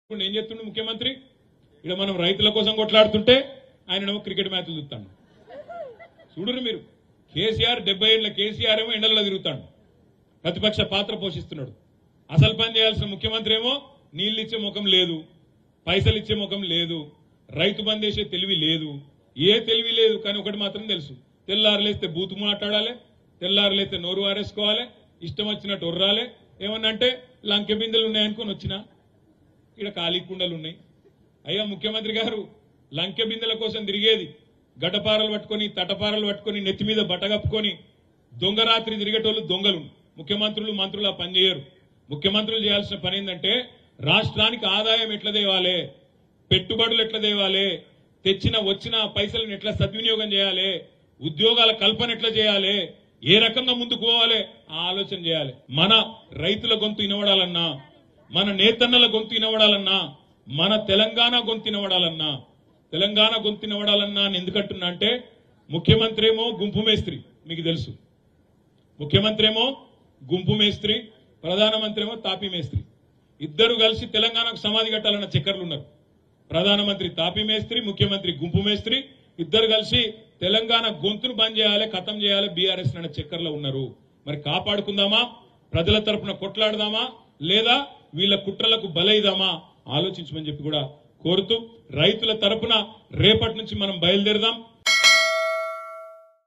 ఏం చెప్తుండు ముఖ్యమంత్రి ఇక్కడ మనం రైతుల కోసం కొట్లాడుతుంటే ఆయననేమో క్రికెట్ మ్యాచ్లు చూస్తాడు. చూడురు మీరు, కేసీఆర్ 70 ఏళ్ల కేసీఆర్ ఏమో ఎండలలో తిరుగుతాడు, ప్రతిపక్ష పాత్ర పోషిస్తున్నాడు. అసలు పని చేయాల్సిన ముఖ్యమంత్రి ఏమో నీళ్లు ఇచ్చే ముఖం లేదు, పైసలు ఇచ్చే ముఖం లేదు, రైతు బంద్ చేసే తెలివి లేదు, ఏ తెలివి లేదు. కానీ ఒకటి మాత్రం తెలుసు, తెల్లారులేస్తే బూతు మాట్లాడాలి, తెల్లారులేస్తే నోరు వారేసుకోవాలి, ఇష్టం వచ్చినట్టు ఒర్రాలి. ఏమన్నా అంటే లంకె బిందెలు ఉన్నాయనుకొని వచ్చినా ఇక్కడ ఖాళీ కుండలు ఉన్నాయి. అయ్యా ముఖ్యమంత్రి గారు, లంకె బిందెల కోసం తిరిగేది గడ్డపారలు పట్టుకొని తటపారలు పట్టుకొని నెత్తి మీద బట్టగప్పుకొని దొంగరాత్రి తిరిగేటోళ్ళు దొంగలు. ముఖ్యమంత్రులు మంత్రులు ఆ పని చేయరు. ముఖ్యమంత్రులు చేయాల్సిన పని ఏంటంటే రాష్ట్రానికి ఆదాయం ఎట్లా తేవాలి, పెట్టుబడులు ఎట్లా తేవాలి, వచ్చిన పైసలను ఎట్లా సద్వినియోగం చేయాలి, ఉద్యోగాల కల్పన ఎట్లా చేయాలి, ఏ రకంగా ముందుకు పోవాలి ఆలోచన చేయాలి. మన రైతుల గొంతు వినవడాలన్నా, మన నేతన్నల గొంతు వినవడాలన్నా, మన తెలంగాణ గొంతు వినవడాలన్నా, తెలంగాణ గొంతు వినవడాలన్నా అని ఎందుకంటున్నా అంటే ముఖ్యమంత్రి ఏమో గుంపు మేస్త్రి, మీకు తెలుసు. ముఖ్యమంత్రి ఏమో గుంపు మేస్త్రి, ప్రధానమంత్రి ఏమో తాపీ మేస్త్రి. ఇద్దరు కలిసి తెలంగాణకు సమాధి కట్టాలన్న చక్కర్లు ఉన్నారు. ప్రధానమంత్రి తాపీ మేస్త్రి, ముఖ్యమంత్రి గుంపు మేస్త్రి, ఇద్దరు కలిసి తెలంగాణ గొంతును బంద్ చేయాలి, ఖతం చేయాలి బీఆర్ఎస్ అన్న చక్కర్లో ఉన్నారు. మరి కాపాడుకుందామా, ప్రజల తరపున కొట్లాడదామా, లేదా వీళ్ళ కుట్రలకు బలైదామా ఆలోచించమని చెప్పి కూడా కోరుతూ, రైతుల తరపున రేపటి నుంచి మనం బయలుదేరదాం.